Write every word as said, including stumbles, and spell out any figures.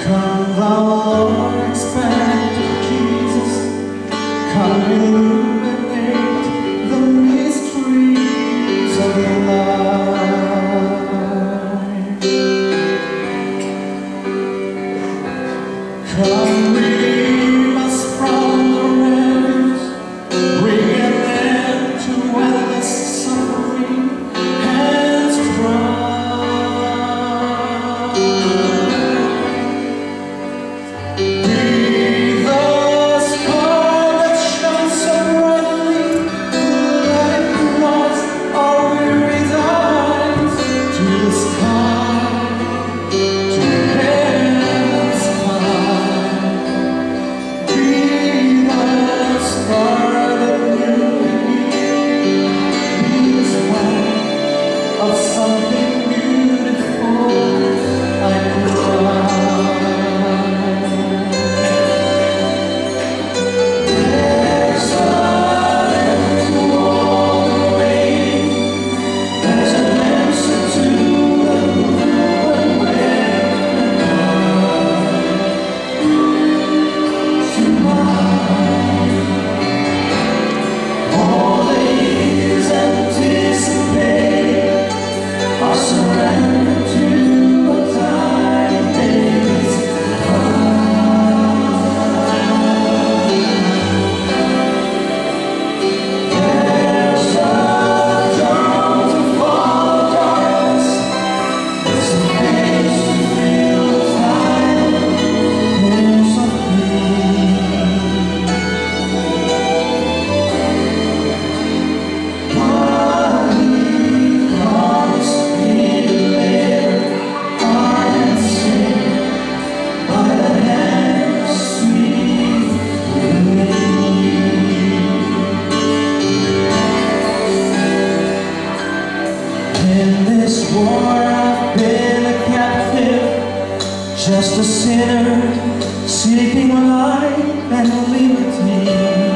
Come thou Lord, expand Jesus, come illuminate the mysteries of life. Come redeem us from the realms, bring an end to endless suffering and strife. Be the star that shines so brightly, let it cross our weary eyes to the sky, to heaven's high. Be the star that illuminates the way of something beautiful like life. There's an end to all the rain. There's an answer to the human way. Tonight, all the years anticipate our surrender to a time days There's a dawn to fall darkness. There's a face to feel the time. There's a peace. What He promised me to bear, heart and sin, by the hand sweet in this war I've been a captive, just a sinner seeking life and liberty.